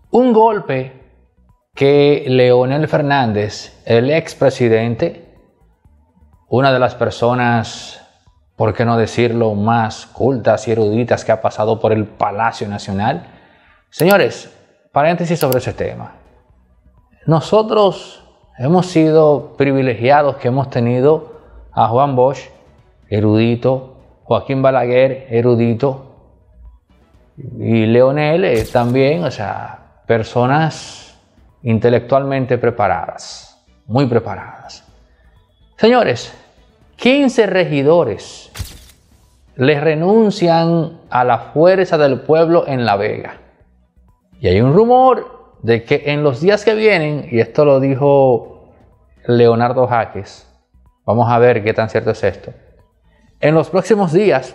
Un golpe que Leonel Fernández, el expresidente, una de las personas, por qué no decirlo, más cultas y eruditas que ha pasado por el Palacio Nacional. Señores, paréntesis sobre ese tema. Nosotros hemos sido privilegiados que hemos tenido a Juan Bosch, erudito, Joaquín Balaguer, erudito, y Leonel también, o sea, personas intelectualmente preparadas, muy preparadas. Señores, 15 regidores le renuncian a la fuerza del pueblo en La Vega. Y hay un rumor de que en los días que vienen, y esto lo dijo Leonardo Jaques, vamos a ver qué tan cierto es esto. En los próximos días,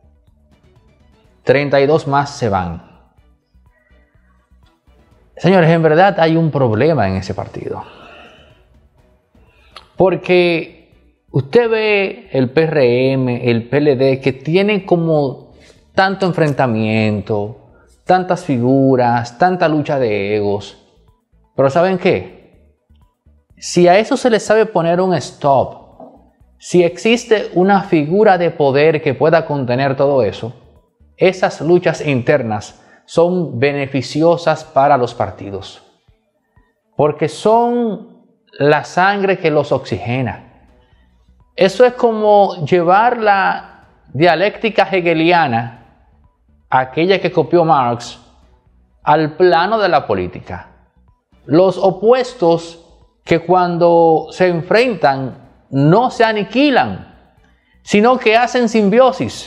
32 más se van. Señores, en verdad hay un problema en ese partido. Porque usted ve el PRM, el PLD, que tienen como tanto enfrentamiento, tantas figuras, tanta lucha de egos. Pero ¿saben qué? Si a eso se le sabe poner un stop, si existe una figura de poder que pueda contener todo eso, esas luchas internas son beneficiosas para los partidos. Porque son la sangre que los oxigena. Eso es como llevar la dialéctica hegeliana, aquella que copió Marx, al plano de la política. Los opuestos que cuando se enfrentan no se aniquilan, sino que hacen simbiosis.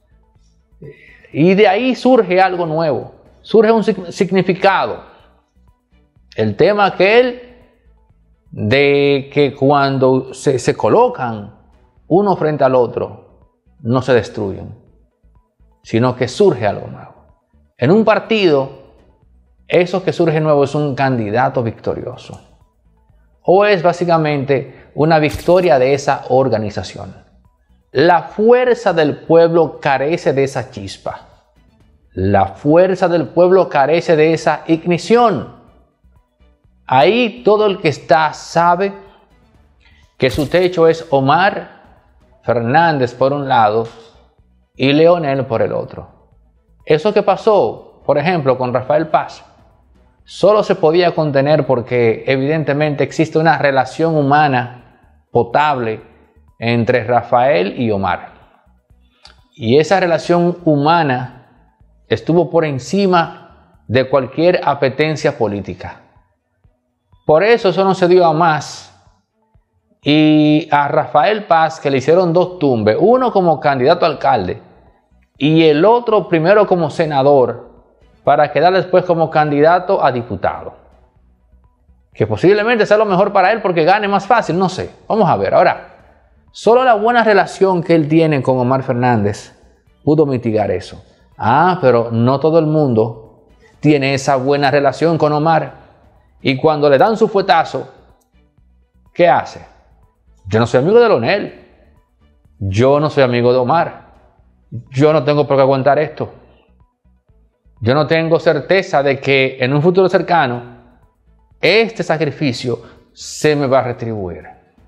Y de ahí surge algo nuevo, surge un significado. El tema aquel de que cuando se colocan uno frente al otro, no se destruyen, sino que surge algo nuevo. En un partido, eso que surge nuevo es un candidato victorioso. O es básicamente una victoria de esa organización. La fuerza del pueblo carece de esa chispa. La fuerza del pueblo carece de esa ignición. Ahí todo el que está sabe que su techo es Omar Fernández por un lado y Leonel por el otro. Eso que pasó, por ejemplo, con Rafael Paz, solo se podía contener porque evidentemente existe una relación humana potable entre Rafael y Omar. Y esa relación humana estuvo por encima de cualquier apetencia política. Por eso no se dio a más. Y a Rafael Paz, que le hicieron dos tumbes, uno como candidato a alcalde y el otro primero como senador, para quedar después como candidato a diputado. Que posiblemente sea lo mejor para él porque gane más fácil, no sé. Vamos a ver. Ahora, solo la buena relación que él tiene con Omar Fernández pudo mitigar eso. Pero no todo el mundo tiene esa buena relación con Omar. Y cuando le dan su fuetazo, ¿qué hace? Yo no soy amigo de Leonel. Yo no soy amigo de Omar. Yo no tengo por qué aguantar esto. Yo no tengo certeza de que en un futuro cercano este sacrificio se me va a retribuir.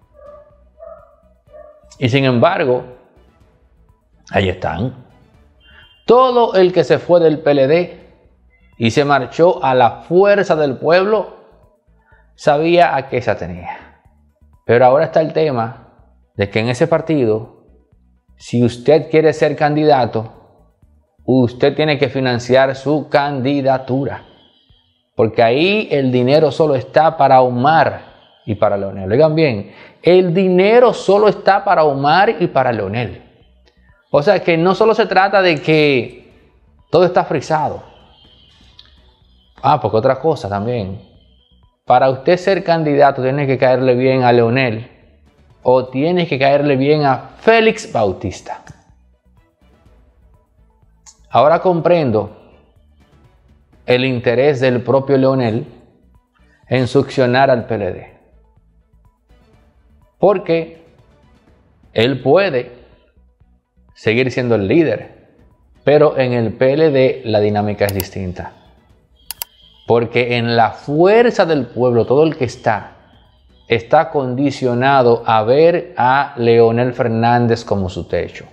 Y sin embargo, ahí están. Todo el que se fue del PLD y se marchó a la fuerza del pueblo sabía a qué se atenía. Pero ahora está el tema de que en ese partido, si usted quiere ser candidato, usted tiene que financiar su candidatura. Porque ahí el dinero solo está para Omar y para Leonel. Oigan bien, el dinero solo está para Omar y para Leonel. O sea que no solo se trata de que todo está frisado. Porque otra cosa también. Para usted ser candidato tiene que caerle bien a Leonel o tiene que caerle bien a Félix Bautista. Ahora comprendo el interés del propio Leonel en succionar al PLD. Porque él puede seguir siendo el líder, pero en el PLD la dinámica es distinta. Porque en la fuerza del pueblo, todo el que está condicionado a ver a Leonel Fernández como su techo.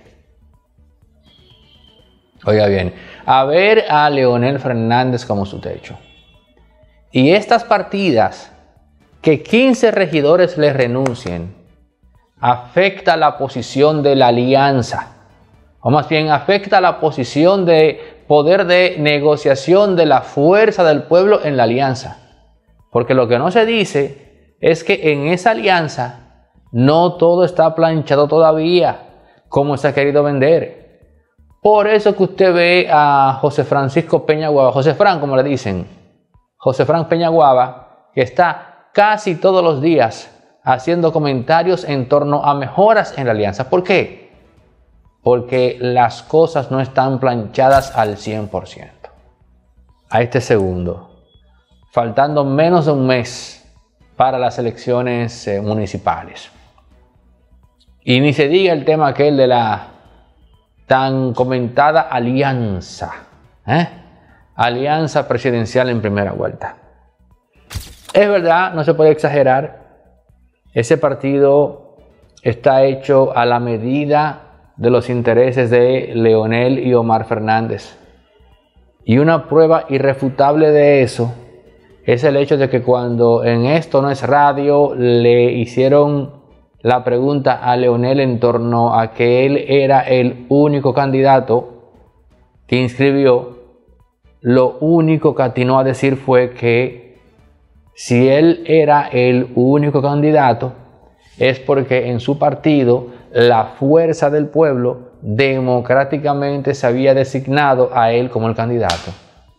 Oiga bien, a ver a Leonel Fernández como su techo. Y estas partidas, que 15 regidores le renuncien, afecta la posición de la alianza, o más bien afecta la posición de poder de negociación de la fuerza del pueblo en la alianza. Porque lo que no se dice es que en esa alianza no todo está planchado todavía, como se ha querido vender. Por eso que usted ve a José Francisco Peñaguaba, José Fran como le dicen, José Fran Peñaguaba, que está casi todos los días haciendo comentarios en torno a mejoras en la alianza. ¿Por qué? Porque las cosas no están planchadas al 100%. A este segundo, faltando menos de un mes para las elecciones municipales. Y ni se diga el tema aquel de la tan comentada alianza, alianza presidencial en primera vuelta. Es verdad, no se puede exagerar, ese partido está hecho a la medida de los intereses de Leonel y Omar Fernández. Y una prueba irrefutable de eso es el hecho de que cuando en Esto No Es Radio le hicieron la pregunta a Leonel en torno a que él era el único candidato que inscribió, lo único que atinó a decir fue que si él era el único candidato es porque en su partido la fuerza del pueblo democráticamente se había designado a él como el candidato.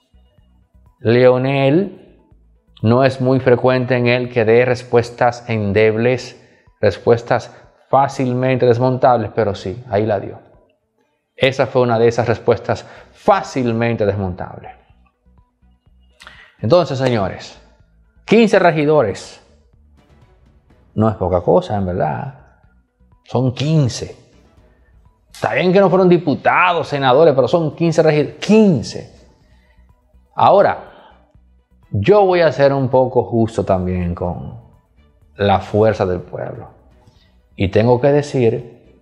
Leonel no es muy frecuente en él que dé respuestas endebles, respuestas fácilmente desmontables, pero sí, ahí la dio. Esa fue una de esas respuestas fácilmente desmontables. Entonces, señores, 15 regidores. No es poca cosa, en verdad. Son 15. Está bien que no fueron diputados, senadores, pero son 15 regidores. 15. Ahora, yo voy a ser un poco justo también con la fuerza del pueblo. Y tengo que decir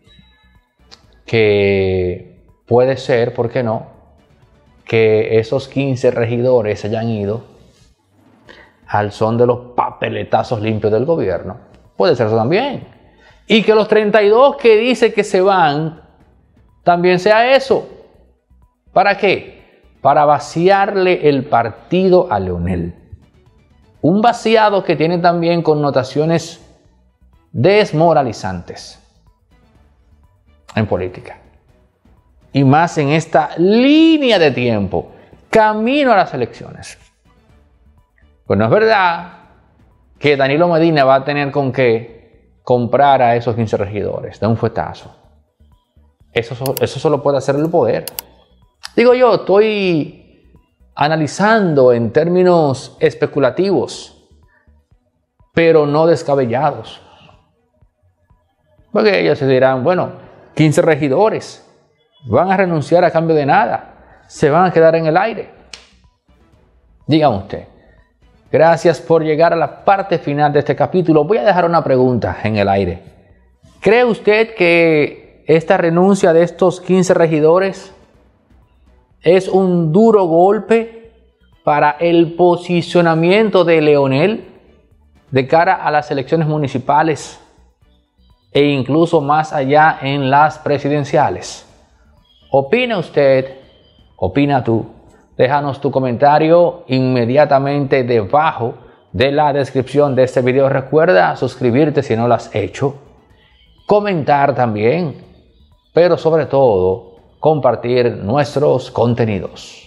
que puede ser, ¿por qué no?, que esos 15 regidores hayan ido al son de los papeletazos limpios del gobierno. Puede ser eso también. Y que los 32 que dice que se van, también sea eso. ¿Para qué? Para vaciarle el partido a Leonel. Un vaciado que tiene también connotaciones desmoralizantes en política. Y más en esta línea de tiempo, camino a las elecciones. Pues no es verdad que Danilo Medina va a tener con qué comprar a esos 15 regidores de un fuetazo. Eso solo puede hacer el poder. Digo yo, estoy analizando en términos especulativos, pero no descabellados. Porque ellos se dirán, bueno, 15 regidores van a renunciar a cambio de nada, se van a quedar en el aire. Dígame usted. Gracias por llegar a la parte final de este capítulo. Voy a dejar una pregunta en el aire. ¿Cree usted que esta renuncia de estos 15 regidores es un duro golpe para el posicionamiento de Leonel de cara a las elecciones municipales e incluso más allá en las presidenciales? ¿Opina usted? ¿Opina tú? Déjanos tu comentario inmediatamente debajo de la descripción de este video. Recuerda suscribirte si no lo has hecho, comentar también, pero sobre todo compartir nuestros contenidos.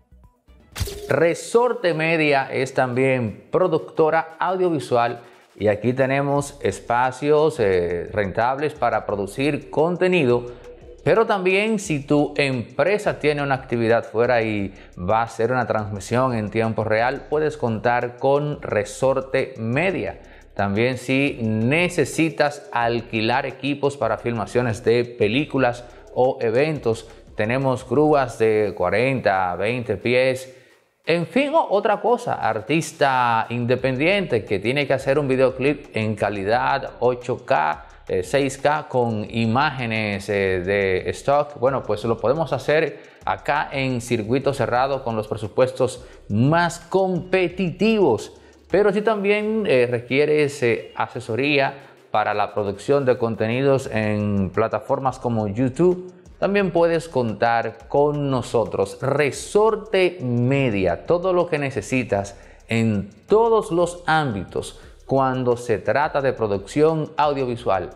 Resorte Media es también productora audiovisual y aquí tenemos espacios rentables para producir contenido. Pero también si tu empresa tiene una actividad fuera y va a hacer una transmisión en tiempo real, puedes contar con Resorte Media. También si necesitas alquilar equipos para filmaciones de películas o eventos, tenemos grúas de 40 a 20 pies En fin, otra cosa, artista independiente que tiene que hacer un videoclip en calidad 8K, 6K con imágenes de stock, bueno, pues lo podemos hacer acá en circuito cerrado con los presupuestos más competitivos. Pero si también requieres asesoría para la producción de contenidos en plataformas como YouTube, también puedes contar con nosotros. Resorte Media, todo lo que necesitas en todos los ámbitos cuando se trata de producción audiovisual.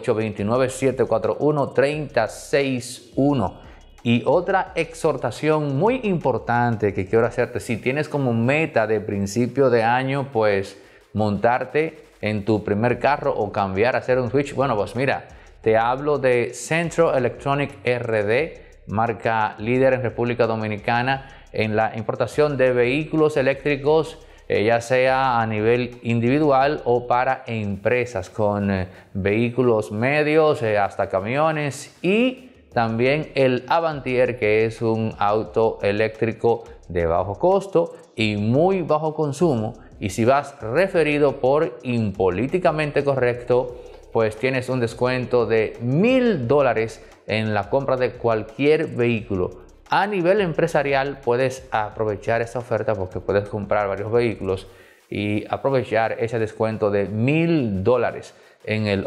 829-741-3061. Y otra exhortación muy importante que quiero hacerte: si tienes como meta de principio de año, pues montarte en tu primer carro o cambiar a hacer un switch, bueno, pues mira, te hablo de Centro Electronic RD, marca líder en República Dominicana en la importación de vehículos eléctricos, ya sea a nivel individual o para empresas, con vehículos medios hasta camiones, y también el Avantier, que es un auto eléctrico de bajo costo y muy bajo consumo. Y si vas referido por Impolíticamente Correcto, pues tienes un descuento de $1000 en la compra de cualquier vehículo. A nivel empresarial puedes aprovechar esta oferta porque puedes comprar varios vehículos y aprovechar ese descuento de $1000 en el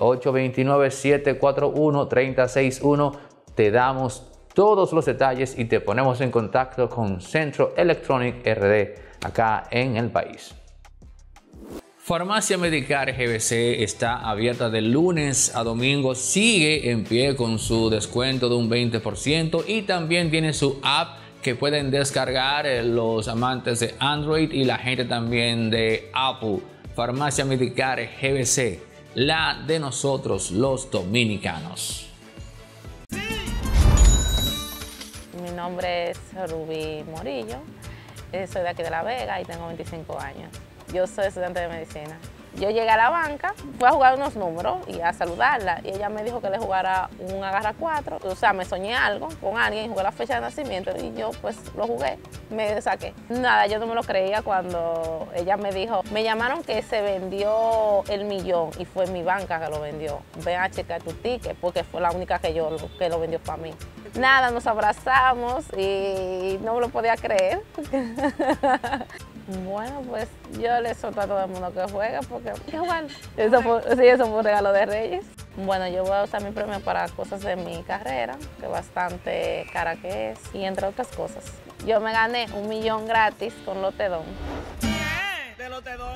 829-741-3061. Te damos todos los detalles y te ponemos en contacto con Centro Electronic RD acá en el país. Farmacia Medicar GBC está abierta de lunes a domingo, sigue en pie con su descuento de un 20% y también tiene su app que pueden descargar los amantes de Android y la gente también de Apple. Farmacia Medicar GBC, la de nosotros los dominicanos. Mi nombre es Rubí Morillo, soy de aquí de La Vega y tengo 25 años. Yo soy estudiante de medicina. Yo llegué a la banca, fui a jugar unos números y a saludarla, y ella me dijo que le jugara un agarra 4. O sea, me soñé algo con alguien, jugué la fecha de nacimiento y yo pues lo jugué, me saqué. Nada, yo no me lo creía cuando ella me dijo, me llamaron que se vendió el millón y fue mi banca que lo vendió. Ven a checar tu ticket porque fue la única que lo vendió para mí. Nada, nos abrazamos y no me lo podía creer. Bueno, pues yo le exhorto a todo el mundo que juegue porque hay que jugar. Eso fue un regalo de Reyes. Bueno, yo voy a usar mi premio para cosas de mi carrera, que bastante cara que es, y entre otras cosas. Yo me gané $1 millón gratis con Lotedom. De Lotedom.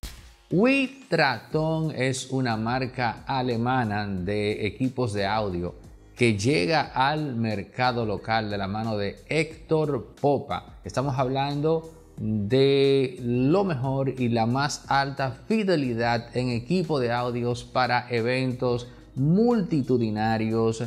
Witraton es una marca alemana de equipos de audio que llega al mercado local de la mano de Héctor Popa. Estamos hablando de lo mejor y la más alta fidelidad en equipo de audios para eventos multitudinarios,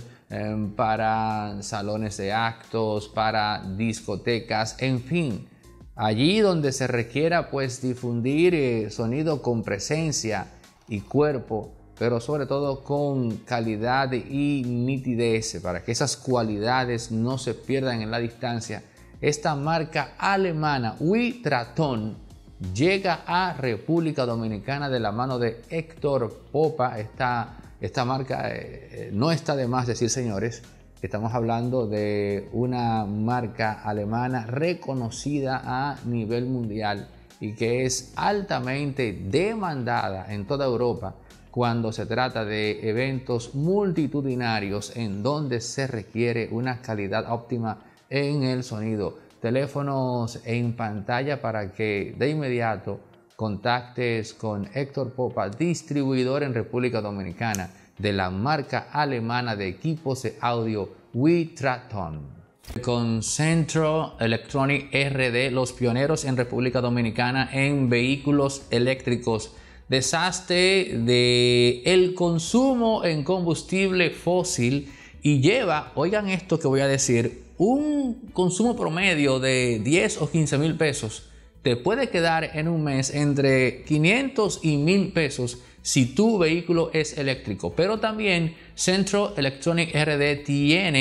para salones de actos, para discotecas, en fin, allí donde se requiera pues difundir sonido con presencia y cuerpo, pero sobre todo con calidad y nitidez, para que esas cualidades no se pierdan en la distancia. Esta marca alemana Witraton llega a República Dominicana de la mano de Héctor Popa. Esta marca no está de más decir, señores, estamos hablando de una marca alemana reconocida a nivel mundial y que es altamente demandada en toda Europa cuando se trata de eventos multitudinarios en donde se requiere una calidad óptima en el sonido. Teléfonos en pantalla para que de inmediato contactes con Héctor Popa, distribuidor en República Dominicana de la marca alemana de equipos de audio Witraton. Con Centro Electronic RD, los pioneros en República Dominicana en vehículos eléctricos. Desastre del consumo en combustible fósil y lleva, oigan esto que voy a decir, un consumo promedio de 10 o 15 mil pesos. Te puede quedar en un mes entre 500 y 1000 pesos si tu vehículo es eléctrico. Pero también Centro Electronic RD tiene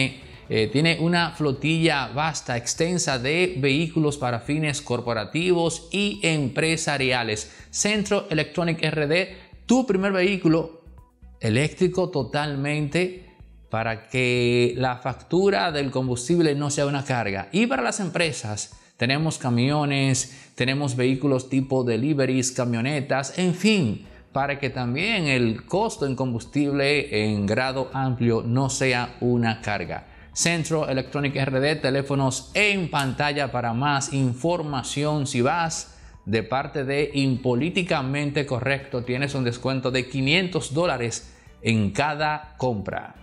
tiene una flotilla vasta, extensa de vehículos para fines corporativos y empresariales. Centro Electronic RD, tu primer vehículo eléctrico totalmente, para que la factura del combustible no sea una carga. Y para las empresas, tenemos camiones, tenemos vehículos tipo deliveries, camionetas, en fin, para que también el costo en combustible en grado amplio no sea una carga. Centro Electronic RD, teléfonos en pantalla para más información. Si vas de parte de Impolíticamente Correcto, tienes un descuento de $500 en cada compra.